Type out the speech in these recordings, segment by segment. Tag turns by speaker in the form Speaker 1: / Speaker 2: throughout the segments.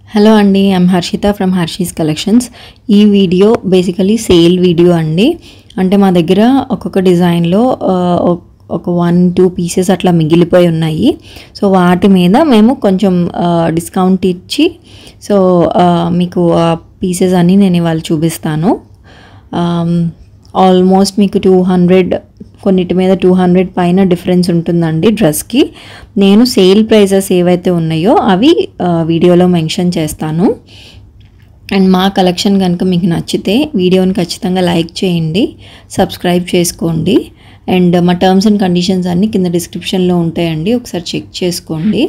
Speaker 1: Hello అండి, I'm Harshitha from Harshi's collections. ఈ video basically sale video అండి. అంటే మా దగ్గర ఒక్కొక్క డిజైన్లో ఒక 1-2 పీసెస్ అట్లా మిగిలిపోయి ఉన్నాయి. సో వాటి మీద మేము కొంచెం డిస్కౌంట్ ఇచ్చి మీకు పీసెస్ అన్నీ నేను ఇవాళ చూపిస్తాను. ఆల్మోస్ట్ మీకు 200 కొన్నిటి మీద 200 పైన డిఫరెన్స్ ఉంటుందండి డ్రెస్కి. నేను సేల్ ప్రైజెస్ ఏవైతే ఉన్నాయో అవి వీడియోలో మెన్షన్ చేస్తాను. అండ్ మా కలెక్షన్ కనుక మీకు నచ్చితే వీడియోని ఖచ్చితంగా లైక్ చేయండి, సబ్స్క్రైబ్ చేసుకోండి. అండ్ మా టర్మ్స్ అండ్ కండిషన్స్ అన్నీ కింద డిస్క్రిప్షన్లో ఉంటాయండి, ఒకసారి చెక్ చేసుకోండి.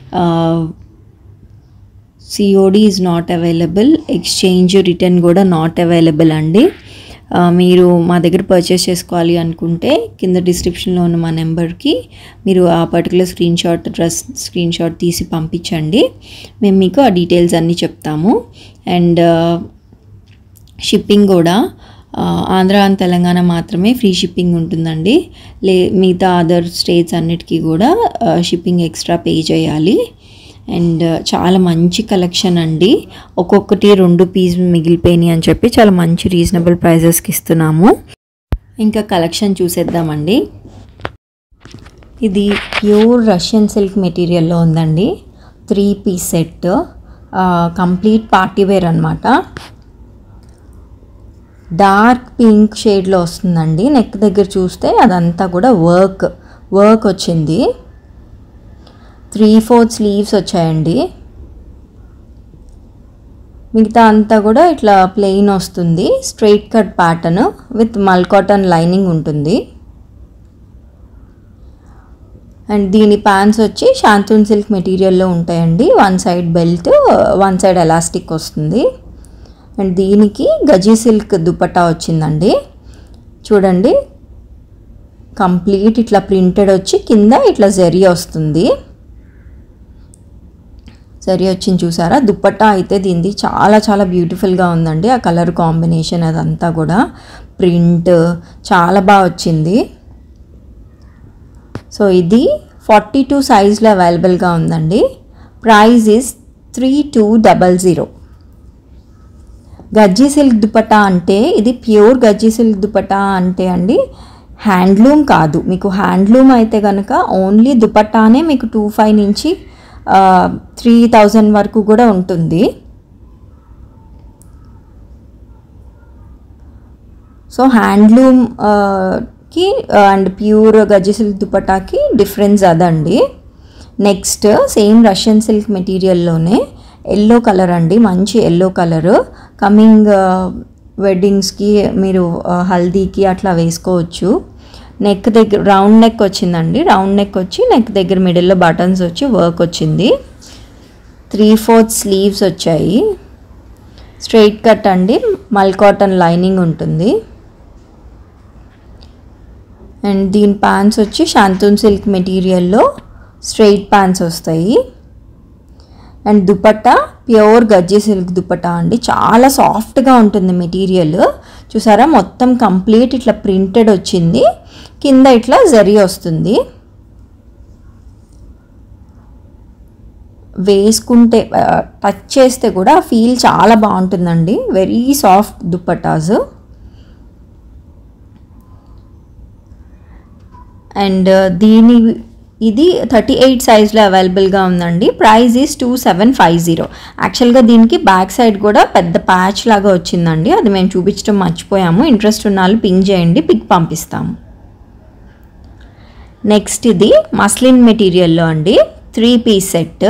Speaker 1: COD is not available, exchange return కూడా నాట్ అవైలబుల్ అండి. మీరు మా దగ్గర పర్చేస్ చేసుకోవాలి అనుకుంటే కింద డిస్క్రిప్షన్లో ఉన్న మా నెంబర్కి మీరు ఆ పర్టికులర్ డ్రెస్ స్క్రీన్ షాట్ తీసి పంపించండి. మేము మీకు ఆ డీటెయిల్స్ అన్నీ చెప్తాము. అండ్ షిప్పింగ్ కూడా ఆంధ్ర అండ్ తెలంగాణ మాత్రమే ఫ్రీ షిప్పింగ్ ఉంటుందండి. మిగతా అదర్ స్టేట్స్ అన్నిటికీ కూడా షిప్పింగ్ ఎక్స్ట్రా పే చేయాలి. అండ్ చాలా మంచి కలెక్షన్ అండి. ఒక్కొక్కటి 2 పీస్ మిగిలిపోయినాయి అని చెప్పి చాలా మంచి రీజనబుల్ ప్రైజెస్కి ఇస్తున్నాము. ఇంకా కలెక్షన్ చూసేద్దామండి. ఇది ప్యూర్ రష్యన్ సిల్క్ మెటీరియల్లో ఉందండి. 3 piece set, complete party wear అనమాట. డార్క్ పింక్ షేడ్లో వస్తుందండి. నెక్ దగ్గర చూస్తే అదంతా కూడా వర్క్ వచ్చింది. 3/4 స్లీవ్స్ వచ్చాయండి. మిగతా అంతా కూడా ఇట్లా ప్లెయిన్ వస్తుంది. Straight cut pattern with mul cotton lining ఉంటుంది. అండ్ దీని ప్యాంట్స్ వచ్చి షాంతూన్ సిల్క్ మెటీరియల్లో ఉంటాయండి. 1 సైడ్ బెల్ట్, 1 సైడ్ ఎలాస్టిక్ వస్తుంది. అండ్ దీనికి గజీ సిల్క్ దుపట్టా వచ్చిందండి. చూడండి, కంప్లీట్ ఇట్లా ప్రింటెడ్ వచ్చి కింద ఇట్లా జరీ వస్తుంది. జరీ వచ్చింది చూసారా. దుపట్టా అయితే దీనిది చాలా చాలా బ్యూటిఫుల్గా ఉందండి. ఆ కలర్ కాంబినేషన్ అదంతా కూడా ప్రింట్ చాలా బాగా వచ్చింది. సో ఇది 42 సైజ్లో అవైలబుల్గా ఉందండి. Price is 3200. Gajji silk dupatta అంటే ఇది ప్యూర్ గజ్జీ సిల్క్ దుపట్టా అంటే అండి హ్యాండ్లూమ్ కాదు. మీకు హ్యాండ్లూమ్ అయితే కనుక ఓన్లీ దుపట్టానే మీకు 2500 నుంచి 3000 వరకు కూడా ఉంటుంది. సో హ్యాండ్లూమ్ కి అండ్ ప్యూర్ గజ్జీ సిల్క్ దుపట్టాకి డిఫరెన్స్ అదండి. నెక్స్ట్ సేమ్ రష్యన్ సిల్క్ మెటీరియల్లోనే ఎల్లో కలర్ అండి, మంచి ఎల్లో కలర్. కమింగ్ వెడ్డింగ్స్కి మీరు హల్దీకి అట్లా వేసుకోవచ్చు. నెక్ దగ్గర రౌండ్ నెక్ వచ్చిందండి. రౌండ్ నెక్ వచ్చి నెక్ దగ్గర మిడిల్లో బటన్స్ వచ్చి వర్క్ వచ్చింది. 3/4 స్లీవ్స్ వచ్చాయి. స్ట్రైట్ కట్ అండి, మల్ కాటన్ లైనింగ్ ఉంటుంది. అండ్ దీని ప్యాంట్స్ వచ్చి షాంతూన్ సిల్క్ మెటీరియల్లో స్ట్రైట్ ప్యాంట్స్ వస్తాయి. And dupatta pure gajji silk dupatta అండి. చాలా సాఫ్ట్గా ఉంటుంది మెటీరియల్. చూసారా, మొత్తం కంప్లీట్ ఇట్లా ప్రింటెడ్ వచ్చింది. కింద ఇట్లా జరీ వస్తుంది. వేసుకుంటే టచ్ చేస్తే కూడా ఫీల్ చాలా బాగుంటుందండి. Very soft dupattas. అండ్ ఇది 38 సైజ్లో అవైలబుల్గా ఉందండి. Price is 2750. యాక్చువల్గా దీనికి బ్యాక్ సైడ్ కూడా పెద్ద ప్యాచ్ లాగా వచ్చిందండి. అది మేము చూపించడం మర్చిపోయాము. ఇంట్రెస్ట్ ఉన్న వాళ్ళు పింక్ చేయండి, పిక్ పంపిస్తాము. నెక్స్ట్ ఇది మస్లిన్ మెటీరియల్లో అండి 3 పీస్ సెట్.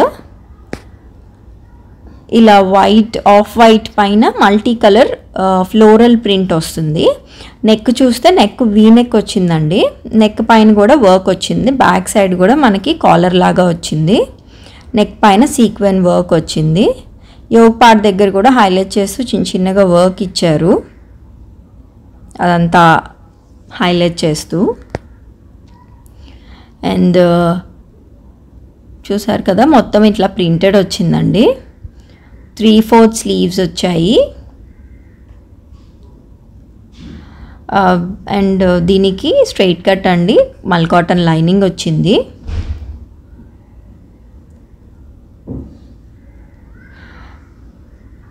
Speaker 1: ఇలా ఆఫ్ వైట్ పైన మల్టీ కలర్ ఫ్లోరల్ ప్రింట్ వస్తుంది. నెక్ చూస్తే నెక్ వీ నెక్ వచ్చిందండి. నెక్ పైన కూడా వర్క్ వచ్చింది. బ్యాక్ సైడ్ కూడా మనకి కాలర్ లాగా వచ్చింది. నెక్ పైన సీక్వెన్ వర్క్ వచ్చింది. యోగ్ పార్ట్ దగ్గర కూడా హైలైట్ చేస్తూ చిన్నగా వర్క్ ఇచ్చారు, అదంతా హైలైట్ చేస్తూ. అండ్ చూసారు కదా, మొత్తం ఇట్లా ప్రింటెడ్ వచ్చిందండి. 3/4 స్లీవ్స్ వచ్చాయి. అండ్ దీనికి స్ట్రైట్ కట్ అండి, మల్ కాటన్ లైనింగ్ వచ్చింది.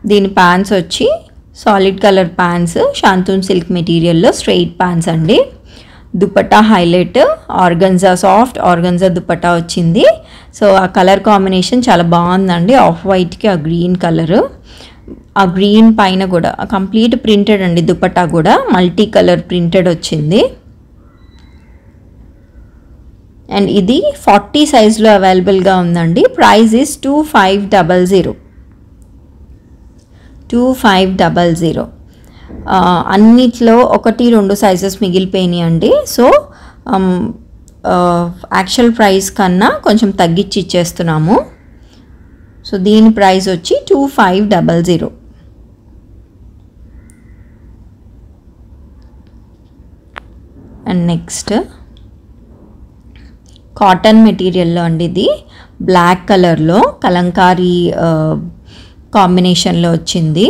Speaker 1: దీని ప్యాంట్స్ వచ్చి solid colour pants, shantoon silk మెటీరియల్లో స్ట్రెయిట్ ప్యాంట్స్ అండి. Dupatta highlight organza, soft organza dupatta వచ్చింది. సో ఆ కలర్ కాంబినేషన్ చాలా బాగుందండి. ఆఫ్ వైట్కి ఆ గ్రీన్ కలరు, ఆ గ్రీన్ పైన కూడా కంప్లీట్ ప్రింటెడ్ అండి. దుపట్టా కూడా మల్టీ కలర్ ప్రింటెడ్ వచ్చింది. అండ్ ఇది 40 సైజ్లో అవైలబుల్గా ఉందండి. Price is 2500. 2500. అన్నిట్లో 1-2 సైజెస్ మిగిలిపోయినాయి అండి. సో యాక్చువల్ ప్రైస్ కన్నా కొంచెం తగ్గించి ఇచ్చేస్తున్నాము. సో దీని ప్రైస్ వచ్చి 2500. అండ్ నెక్స్ట్ కాటన్ మెటీరియల్లో అండి. ఇది బ్లాక్ కలర్లో కలంకారీ కాంబినేషన్లో వచ్చింది.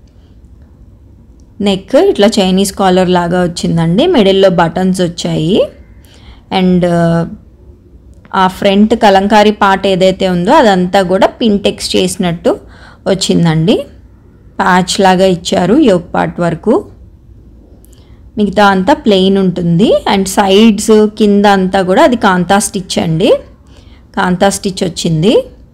Speaker 1: నెక్ ఇట్లా చైనీస్ కాలర్ లాగా వచ్చిందండి. మిడిల్లో బటన్స్ వచ్చాయి. అండ్ ఆ ఫ్రంట్ కలంకారీ పార్ట్ ఏదైతే ఉందో అదంతా కూడా పింటెక్స్ చేసినట్టు వచ్చిందండి. ప్యాచ్ లాగా ఇచ్చారు యోక్ పార్ట్ వరకు. మిగతా అంతా ప్లెయిన్ ఉంటుంది. అండ్ సైడ్స్ కింద అంతా కూడా అది కాంతా స్టిచ్ అండి. కాంతా స్టిచ్ వచ్చింది.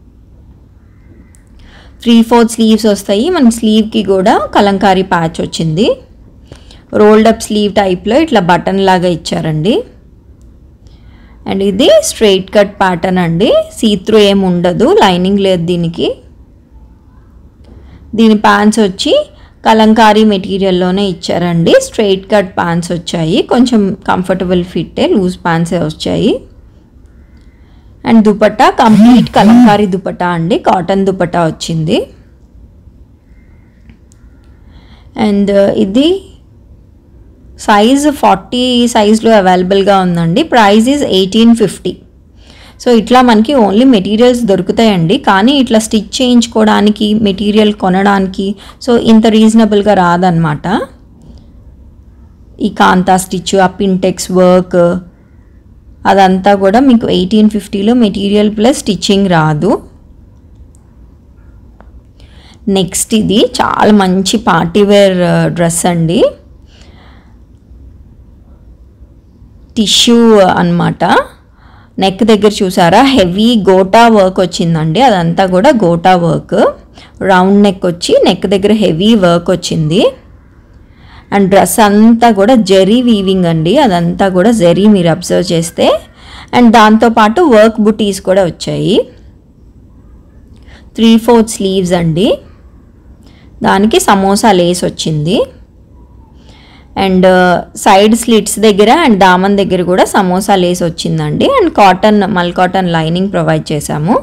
Speaker 1: 3/4 స్లీవ్స్ వస్తాయి. మన స్లీవ్కి కూడా కలంకారీ ప్యాచ్ వచ్చింది. రోల్డ్ అప్ స్లీవ్ టైప్లో ఇట్లా బటన్ లాగా ఇచ్చారండి. అండ్ ఇది స్ట్రైట్ కట్ ప్యాటర్న్ అండి. సీత్రూ ఏమి ఉండదు, లైనింగ్ లేదు దీనికి. దీని ప్యాంట్స్ వచ్చి కలంకారీ మెటీరియల్లోనే ఇచ్చారండి. స్ట్రైట్ కట్ ప్యాంట్స్ వచ్చాయి. కొంచెం కంఫర్టబుల్ ఫిట్టే, లూజ్ ప్యాంట్సే వచ్చాయి. అండ్ దుపట్టా కంప్లీట్ కలంకారీ దుపట్టా అండి. కాటన్ దుపట్టా వచ్చింది. అండ్ ఇది సైజ్ 40 సైజ్లో అవైలబుల్గా ఉందండి. Price is 1850. సో ఇట్లా మనకి ఓన్లీ మెటీరియల్స్ దొరుకుతాయండి. కానీ ఇట్లా స్టిచ్ చేయించుకోవడానికి మెటీరియల్ కొనడానికి సో ఇంత రీజనబుల్గా రాదన్నమాట. ఈ కాంతా స్టిచ్, ఆ పింటెక్స్ వర్క్ అదంతా కూడా మీకు 1850లో మెటీరియల్ ప్లస్ స్టిచ్చింగ్ రాదు. నెక్స్ట్ ఇది చాలా మంచి పార్టీవేర్ డ్రెస్ అండి. టిష్యూ అన్నమాట. నెక్ దగ్గర చూసారా హెవీ గోటా వర్క్ వచ్చిందండి. అదంతా కూడా గోటా వర్క్. రౌండ్ నెక్ వచ్చి నెక్ దగ్గర హెవీ వర్క్ వచ్చింది. అండ్ డ్రెస్ అంతా కూడా జరీ వీవింగ్ అండి. అదంతా కూడా జరీ మీరు అబ్జర్వ్ చేస్తే. అండ్ దాంతోపాటు వర్క్ బుటీస్ కూడా వచ్చాయి. 3/4 స్లీవ్స్ అండి. దానికి సమోసా లేస్ వచ్చింది. అండ్ సైడ్ స్లిట్స్ దగ్గర అండ్ దామన్ దగ్గర కూడా సమోసా లేస్ వచ్చిందండి. And cotton, mul cotton lining provide చేశాము.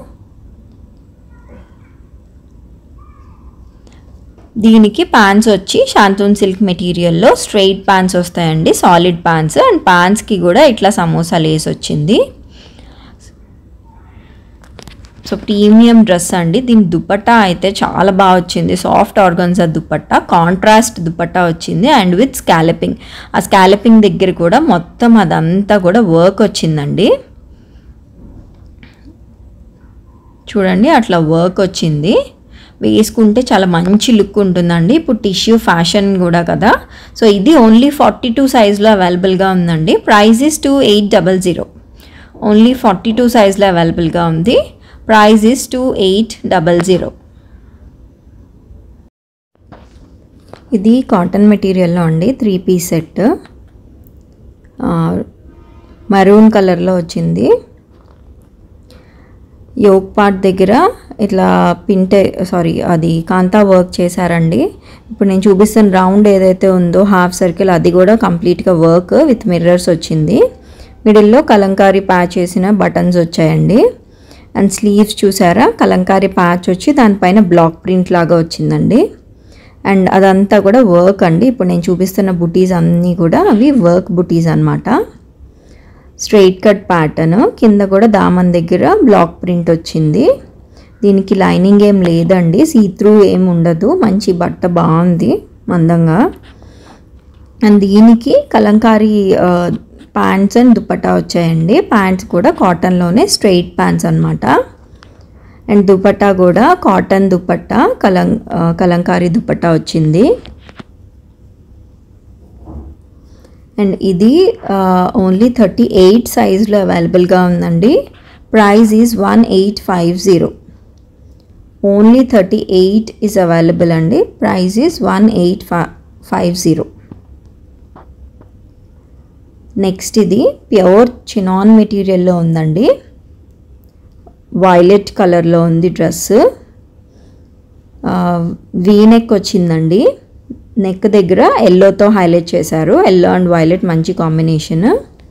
Speaker 1: దీనికి ప్యాంట్స్ వచ్చి శాంతూన్ సిల్క్ మెటీరియల్లో స్ట్రెయిట్ ప్యాంట్స్ వస్తాయండి, సాలిడ్ ప్యాంట్స్. అండ్ ప్యాంట్స్కి కూడా ఇట్లా సమోసా లేస్ వచ్చింది. సో ప్రీమియం డ్రెస్ అండి. దీని దుపట్టా అయితే చాలా బాగా వచ్చింది. Soft organza dupatta, contrast dupatta వచ్చింది. And with scalloping. ఆ స్కాలపింగ్ దగ్గర కూడా మొత్తం అదంతా కూడా వర్క్ వచ్చిందండి. చూడండి అట్లా వర్క్ వచ్చింది. వేసుకుంటే చాలా మంచి లుక్ ఉంటుందండి. ఇప్పుడు టిష్యూ ఫ్యాషన్ కూడా కదా. సో ఇది ఓన్లీ 42 సైజ్లో అవైలబుల్గా ఉందండి. Price is 2800. ఓన్లీ 42 సైజ్లో అవైలబుల్గా ఉంది. Price is 2800. ఇది కాటన్ మెటీరియల్లో అండి. 3 పీస్ సెట్ మరూన్ కలర్లో వచ్చింది. యోక్ పార్ట్ దగ్గర ఇట్లా అది కాంతా వర్క్ చేశారండి. ఇప్పుడు నేను చూపిస్తున్న రౌండ్ ఏదైతే ఉందో హాఫ్ సర్కిల్ అది కూడా కంప్లీట్గా వర్క్ విత్ మిర్రర్స్ వచ్చింది. మిడిల్లో కలంకారీ ప్యాచ్ చేసిన బటన్స్ వచ్చాయండి. అండ్ స్లీవ్స్ చూసారా కలంకారీ ప్యాచ్ వచ్చి దానిపైన బ్లాక్ ప్రింట్ లాగా వచ్చిందండి. అండ్ అదంతా కూడా వర్క్ అండి. ఇప్పుడు నేను చూపిస్తున్న బుటీస్ అన్నీ కూడా అవి వర్క్ బుటీస్ అన్నమాట. స్ట్రెయిట్ కట్ ప్యాటర్న్, కింద కూడా దామన్ దగ్గర బ్లాక్ ప్రింట్ వచ్చింది. దీనికి లైనింగ్ ఏం లేదండి, సీత్రూ ఏం ఉండదు. మంచి బట్ట బాగుంది మందంగా. అండ్ దీనికి కలంకారీ ప్యాంట్స్ అండ్ దుపట్టా వచ్చాయండి. ప్యాంట్స్ కూడా కాటన్లోనే స్ట్రెయిట్ ప్యాంట్స్ అనమాట. అండ్ దుపట్టా కూడా కాటన్ దుపట్టా, కలంకారీ దుపట్టా వచ్చింది. అండ్ ఇది ఓన్లీ 38 సైజ్లో అవైలబుల్గా ఉందండి. Price is 1850. Only 38 is available అండి. Price is 1850. నెక్స్ట్ ఇది ప్యూర్ చినాన్ మెటీరియల్లో ఉందండి. వైలెట్ కలర్లో ఉంది డ్రెస్. వీనెక్ వచ్చిందండి. నెక్ దగ్గర ఎల్లోతో హైలైట్ చేశారు. ఎల్లో అండ్ వైలెట్ మంచి కాంబినేషన్.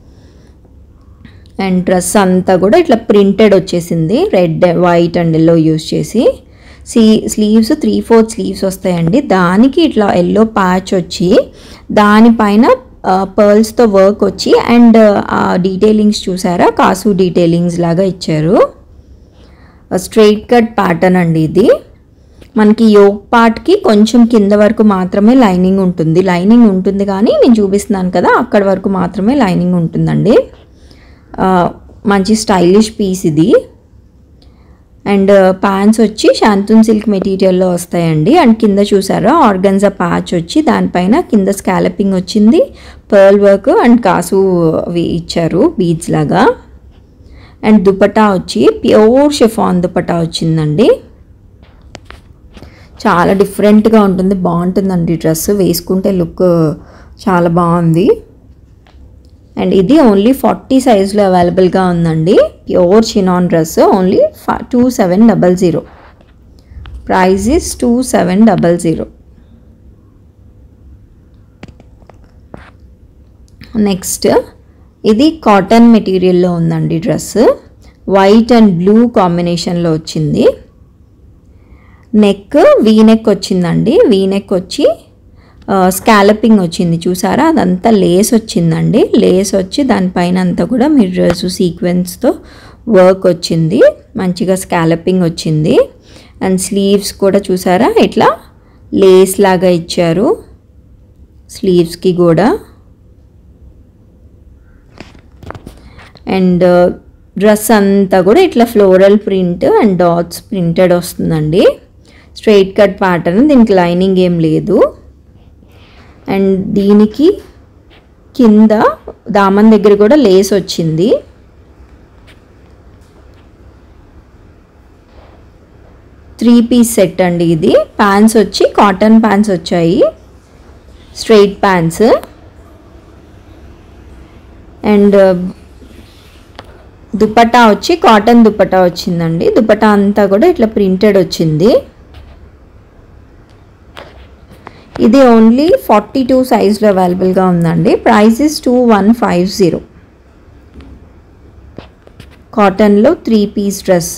Speaker 1: అండ్ డ్రెస్ అంతా కూడా ఇట్లా ప్రింటెడ్ వచ్చేసింది, red, white and yellow use చేసి. స్లీవ్స్ 3/4 స్లీవ్స్ వస్తాయండి. దానికి ఇట్లా ఎల్లో ప్యాచ్ వచ్చి దానిపైన పర్ల్స్తో వర్క్ వచ్చి అండ్ ఆ డీటెయిలింగ్స్ చూసారా, కాసు డీటెయిలింగ్స్ లాగా ఇచ్చారు. స్ట్రైట్ కట్ ప్యాటర్న్ అండి ఇది. మనకి యోక్ పార్ట్కి కొంచెం కింద వరకు మాత్రమే లైనింగ్ ఉంటుంది. లైనింగ్ ఉంటుంది కానీ నేను చూపిస్తున్నాను కదా, అక్కడ వరకు మాత్రమే లైనింగ్ ఉంటుందండి. మంచి స్టైలిష్ పీస్ ఇది. అండ్ ప్యాంట్స్ వచ్చి షాంతూన్ సిల్క్ మెటీరియల్లో వస్తాయండి. అండ్ కింద చూసారా ఆర్గన్జా ప్యాచ్ వచ్చి దానిపైన కింద స్కాలపింగ్ వచ్చింది, పర్ల్ వర్క్ అండ్ కాసు ఇచ్చారు బీడ్స్ లాగా. అండ్ దుపట్టా వచ్చి ప్యూర్ షిఫాన్ దుపట్టా వచ్చిందండి. చాలా డిఫరెంట్గా ఉంటుంది, బాగుంటుందండి డ్రెస్. వేసుకుంటే లుక్ చాలా బాగుంది. అండ్ ఇది ఓన్లీ 40 సైజ్లో అవైలబుల్గా ఉందండి. Pure chinon dress only 2700. Price is 2700. Next ఇది కాటన్ మెటీరియల్లో ఉందండి డ్రెస్. వైట్ అండ్ బ్లూ కాంబినేషన్లో వచ్చింది. నెక్ వీనెక్ వచ్చిందండి. వీనెక్ వచ్చి స్కాలపింగ్ వచ్చింది చూసారా, అదంతా లేస్ వచ్చిందండి. లేస్ వచ్చి దానిపైన అంతా కూడా మిర్రర్స్ సీక్వెన్స్తో వర్క్ వచ్చింది, మంచిగా స్కాలపింగ్ వచ్చింది. అండ్ స్లీవ్స్ కూడా చూసారా ఇట్లా లేస్ లాగా ఇచ్చారు స్లీవ్స్కి కూడా. అండ్ డ్రెస్ అంతా కూడా ఇట్లా floral print and dots printed వస్తుందండి. స్ట్రైట్ కట్ ప్యాటర్న్, దీనికి లైనింగ్ ఏం లేదు. అండ్ దీనికి కింద దామన్ దగ్గర కూడా లేస్ వచ్చింది. త్రీ పీస్ సెట్ అండి ఇది. ప్యాంట్స్ వచ్చి కాటన్ ప్యాంట్స్ వచ్చాయి, స్ట్రైట్ ప్యాంట్స్. అండ్ దుపట్టా వచ్చి కాటన్ దుపట్టా వచ్చిందండి. దుపట్టా అంతా కూడా ఇట్లా ప్రింటెడ్ వచ్చింది. ఇది ఓన్లీ 42 సైజ్లో అవైలబుల్గా ఉందండి. Price is 2150. కాటన్లో 3 పీస్ డ్రెస్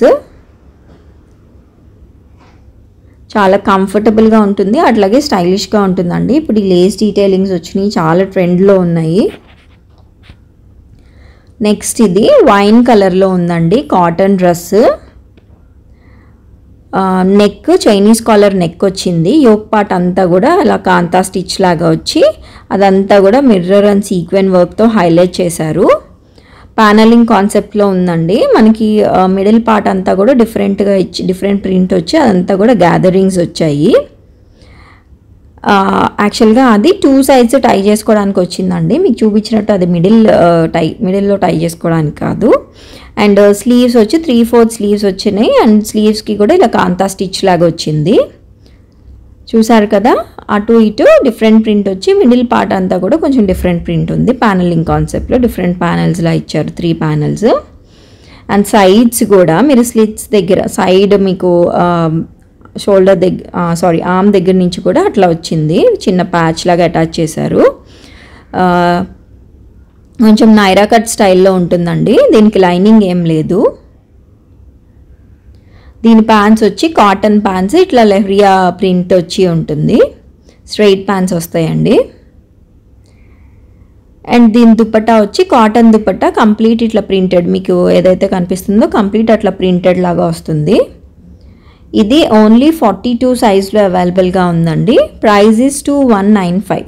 Speaker 1: చాలా కంఫర్టబుల్గా ఉంటుంది, అట్లాగే స్టైలిష్గా ఉంటుందండి. ఇప్పుడు ఈ లేస్ డీటెయిలింగ్స్ వచ్చినాయి, చాలా ట్రెండ్లో ఉన్నాయి. నెక్స్ట్ ఇది వైన్ కలర్లో ఉందండి cotton dress. Neck Chinese collar neck వచ్చింది. యోక్ పార్ట్ అంతా కూడా అలా కాంతా స్టిచ్ లాగా వచ్చి అదంతా కూడా మిర్రర్ అండ్ సీక్వెన్ వర్క్తో హైలైట్ చేశారు. ప్యానలింగ్ కాన్సెప్ట్లో ఉందండి. మనకి మిడిల్ పార్ట్ అంతా కూడా డిఫరెంట్గా ఇచ్చి డిఫరెంట్ ప్రింట్ వచ్చి అదంతా కూడా గ్యాదరింగ్స్ వచ్చాయి. యాక్చువల్గా అది 2 సైడ్స్ టై చేసుకోవడానికి వచ్చిందండి. మీకు చూపించినట్టు అది మిడిల్లో టై చేసుకోవడానికి కాదు. అండ్ స్లీవ్స్ వచ్చి 3/4 స్లీవ్స్ వచ్చినాయి. అండ్ స్లీవ్స్కి కూడా ఇలా కాంతా స్టిచ్ లాగా వచ్చింది. చూసారు కదా, అటు ఇటు డిఫరెంట్ ప్రింట్ వచ్చి మిడిల్ పార్ట్ అంతా కూడా కొంచెం డిఫరెంట్ ప్రింట్ ఉంది. ప్యానలింగ్ కాన్సెప్ట్లో డిఫరెంట్ ప్యానల్స్లా ఇచ్చారు, 3 ప్యానల్స్. అండ్ సైడ్స్ కూడా మీరు స్లిట్స్ దగ్గర సైడ్ మీకు షోల్డర్ దగ్గర ఆర్మ్ దగ్గర నుంచి కూడా అట్లా వచ్చింది, చిన్న ప్యాచ్ లాగా అటాచ్ చేశారు. కొంచెం నైరా కట్ స్టైల్లో ఉంటుందండి. దీనికి లైనింగ్ ఏం లేదు. దీని ప్యాంట్స్ వచ్చి కాటన్ ప్యాంట్స్, ఇట్లా లెహ్రియా ప్రింట్ వచ్చి ఉంటుంది. స్ట్రైట్ ప్యాంట్స్ వస్తాయండి. అండ్ దీని దుపట్టా వచ్చి కాటన్ దుపట్టా, కంప్లీట్ ఇట్లా ప్రింటెడ్, మీకు ఏదైతే కనిపిస్తుందో కంప్లీట్ అట్లా ప్రింటెడ్ లాగా వస్తుంది. ఇది ఓన్లీ 42 సైజ్లో అవైలబుల్గా ఉందండి. Price is 2195.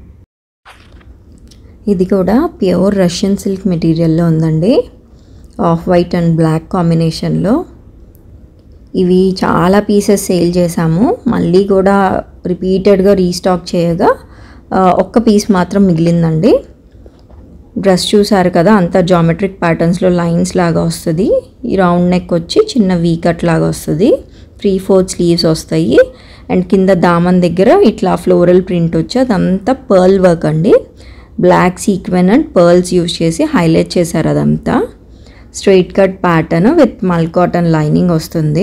Speaker 1: ఇది కూడా ప్యూర్ రష్యన్ సిల్క్ మెటీరియల్లో ఉందండి. ఆఫ్ వైట్ అండ్ బ్లాక్ కాంబినేషన్లో ఇవి చాలా పీసెస్ సేల్ చేసాము, మళ్ళీ కూడా రిపీటెడ్గా రీస్టాక్ చేయగా ఒక్క పీస్ మాత్రం మిగిలిందండి. డ్రెస్ చూసారు కదా, అంతా జామెట్రిక్ ప్యాటర్న్స్లో లైన్స్ లాగా వస్తుంది. ఈ రౌండ్ నెక్ వచ్చి చిన్న వీ కట్ లాగా వస్తుంది. 3/4 స్లీవ్స్ వస్తాయి. అండ్ కింద దామన్ దగ్గర ఇట్లా ఫ్లోరల్ ప్రింట్ వచ్చి అదంతా పర్ల్ వర్క్ అండి. Black sequin and pearls use చేసి హైలైట్ చేశారు. అదంతా straight cut pattern with mul cotton lining వస్తుంది.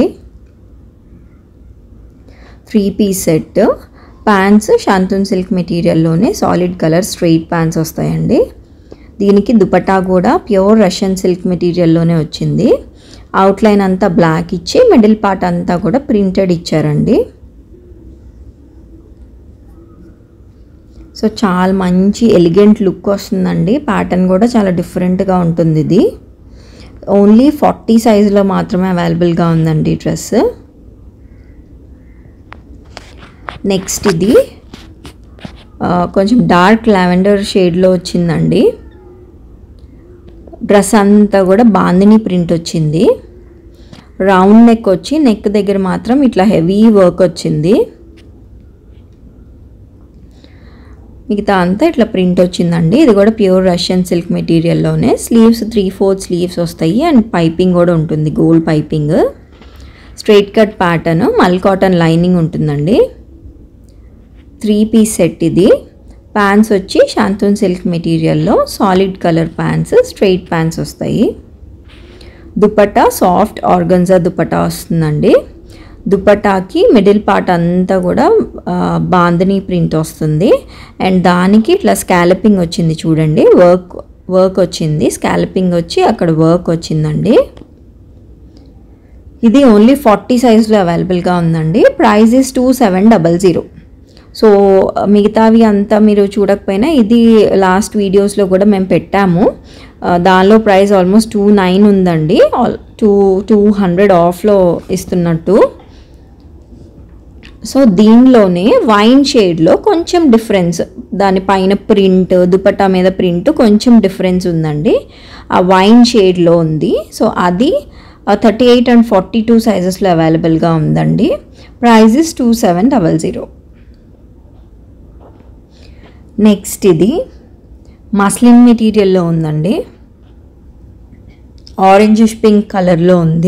Speaker 1: 3 piece set. Pants shantoon silk మెటీరియల్లోనే సాలిడ్ కలర్ స్ట్రైట్ ప్యాంట్స్ వస్తాయండి. దీనికి దుపట్టా కూడా ప్యూర్ రష్యన్ సిల్క్ మెటీరియల్లోనే వచ్చింది. అవుట్లైన్ అంతా బ్లాక్ ఇచ్చి మిడిల్ పార్ట్ అంతా కూడా ప్రింటెడ్ ఇచ్చారండి. సో చాలా మంచి ఎలిగెంట్ లుక్ వస్తుందండి. ప్యాటర్న్ కూడా చాలా డిఫరెంట్గా ఉంటుంది. ఇది ఓన్లీ 40 సైజులో మాత్రమే అవైలబుల్గా ఉందండి డ్రెస్. నెక్స్ట్ ఇది కొంచెం డార్క్ లావెండర్ షేడ్లో వచ్చిందండి. డ్రెస్ అంతా కూడా బాందిని ప్రింట్ వచ్చింది. రౌండ్ నెక్ వచ్చి నెక్ దగ్గర మాత్రం ఇట్లా హెవీ వర్క్ వచ్చింది. మిగతా అంతా ఇట్లా ప్రింట్ వచ్చిందండి. ఇది కూడా ప్యూర్ రష్యన్ సిల్క్ మెటీరియల్లోనే. స్లీవ్స్ 3/4 స్లీవ్స్ వస్తాయి అండ్ పైపింగ్ కూడా ఉంటుంది, gold piping. Straight cut pattern, mul cotton lining ఉంటుందండి. 3 పీస్ సెట్ ఇది. ప్యాంట్స్ వచ్చి షాంతూన్ సిల్క్ మెటీరియల్లో solid colour pants, straight pants వస్తాయి. దుపట్టా సాఫ్ట్ ఆర్గన్జా దుపట్టా వస్తుందండి. దుపట్టాకి మిడిల్ పార్ట్ అంతా కూడా బాందని ప్రింట్ వస్తుంది. అండ్ దానికి ఇట్లా స్కాలపింగ్ వచ్చింది చూడండి, వర్క్ వచ్చింది. స్కాలపింగ్ వచ్చి అక్కడ వర్క్ వచ్చిందండి. ఇది ఓన్లీ 40 సైజ్లో అవైలబుల్గా ఉందండి. Price is 2700. సో మిగతావి అంతా మీరు చూడకపోయినా ఇది లాస్ట్ వీడియోస్లో కూడా మేము పెట్టాము. దానిలో ప్రైస్ ఆల్మోస్ట్ 29 ఉందండి. 200 ఆఫ్లో ఇస్తున్నట్టు. సో దీనిలోనే వైన్ షేడ్లో కొంచెం డిఫరెన్స్, దానిపైన ప్రింట్, దుపట్టా మీద ప్రింట్ కొంచెం డిఫరెన్స్ ఉందండి. ఆ వైన్ షేడ్లో ఉంది. సో అది 38 and 42 సైజెస్లో అవైలబుల్గా ఉందండి. Price is 2700. నెక్స్ట్ ఇది మస్లిన్ మెటీరియల్లో ఉందండి. ఆరెంజిష్ పింక్ కలర్లో ఉంది.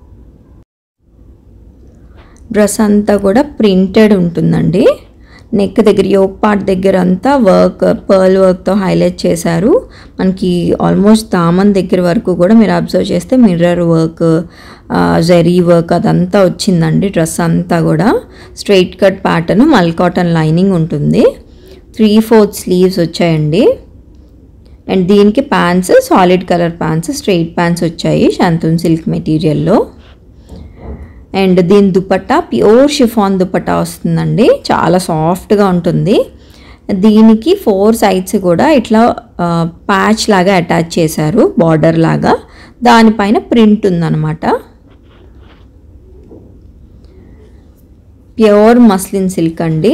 Speaker 1: డ్రెస్ అంతా కూడా ప్రింటెడ్ ఉంటుందండి. నెక్ దగ్గర యోక్ పార్ట్ దగ్గర అంతా వర్క్, పర్ల్ వర్క్తో హైలైట్ చేశారు. మనకి ఆల్మోస్ట్ దామన్ దగ్గర వరకు కూడా మీరు అబ్జర్వ్ చేస్తే మిర్రర్ వర్క్, జరీ వర్క్ అదంతా వచ్చిందండి. డ్రెస్ అంతా కూడా straight cut pattern, mul cotton lining ఉంటుంది. 3/4 స్లీవ్స్ వచ్చాయండి. అండ్ దీనికి pants solid colour pants, straight pants వచ్చాయి షాంతూన్ సిల్క్ మెటీరియల్లో. అండ్ దీని దుపట్టా ప్యూర్ షిఫాన్ దుపట్టా వస్తుందండి. చాలా సాఫ్ట్గా ఉంటుంది. దీనికి 4 సైడ్స్ కూడా ఇట్లా ప్యాచ్ లాగా అటాచ్ చేశారు, బార్డర్ లాగా. దానిపైన ప్రింట్ ఉందన్నమాట. ప్యూర్ మస్లిన్ సిల్క్ అండి.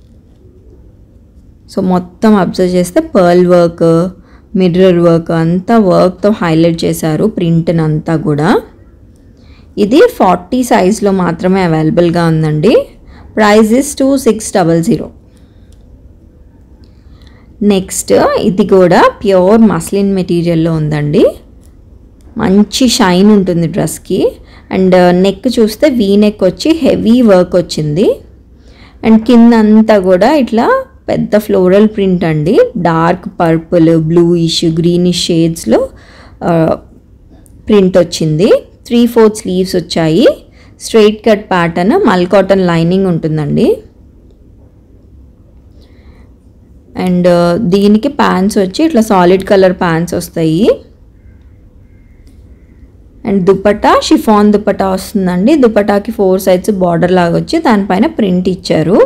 Speaker 1: సో మొత్తం అబ్జర్వ్ చేస్తే పర్ల్ వర్క్, మిర్రర్ వర్క్ అంతా వర్క్తో హైలైట్ చేశారు ప్రింట్ని అంతా కూడా. ఇది 40 సైజ్లో మాత్రమే అవైలబుల్గా ఉందండి. Price is 2600. నెక్స్ట్ ఇది కూడా ప్యూర్ మస్లిన్ మెటీరియల్లో ఉందండి. మంచి షైన్ ఉంటుంది డ్రెస్కి. అండ్ నెక్ చూస్తే వీ నెక్ వచ్చి హెవీ వర్క్ వచ్చింది. అండ్ కింద అంతా కూడా ఇట్లా పెద్ద ఫ్లోరల్ ప్రింట్ అండి. డార్క్ పర్పుల్, బ్లూయిష్, గ్రీనిష్ షేడ్స్లో ప్రింట్ వచ్చింది. 3/4 స్లీవ్స్ వచ్చాయి. Straight cut pattern, mul cotton lining ఉంటుందండి. అండ్ దీనికి ప్యాంట్స్ వచ్చి ఇట్లా సాలిడ్ కలర్ ప్యాంట్స్ వస్తాయి. అండ్ దుపట్టా షిఫాన్ దుపట్టా వస్తుందండి. దుపట్టాకి 4 సైడ్స్ బార్డర్ లాగా వచ్చి దానిపైన ప్రింట్ ఇచ్చారు.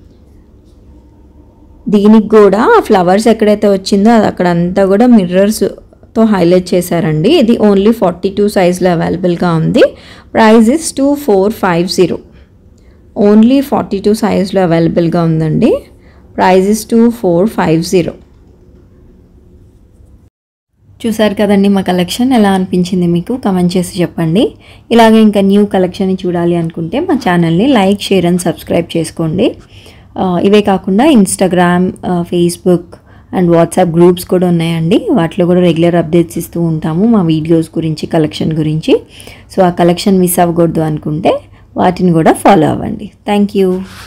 Speaker 1: దీనికి కూడా ఫ్లవర్స్ ఎక్కడైతే వచ్చిందో అది అక్కడంతా కూడా మిర్రర్స్తో హైలైట్ చేశారండి. ఇది ఓన్లీ 42 సైజ్లో అవైలబుల్గా ఉంది. Price is 2450. ఓన్లీ 42 సైజ్లో అవైలబుల్గా ఉందండి. Price is 2450. చూసారు కదండి మా కలెక్షన్ ఎలా అనిపించింది మీకు కమెంట్ చేసి చెప్పండి. ఇలాగే ఇంకా న్యూ కలెక్షన్ చూడాలి అనుకుంటే మా ఛానల్ని లైక్, షేర్ అండ్ సబ్స్క్రైబ్ చేసుకోండి. ఇవే కాకుండా Instagram, Facebook and WhatsApp groups కూడా ఉన్నాయండి. వాటిలో కూడా రెగ్యులర్ అప్డేట్స్ ఇస్తూ ఉంటాము మా వీడియోస్ గురించి, కలెక్షన్ గురించి. సో ఆ కలెక్షన్ మిస్ అవ్వకూడదు అనుకుంటే వాటిని కూడా ఫాలో అవ్వండి. Thank you.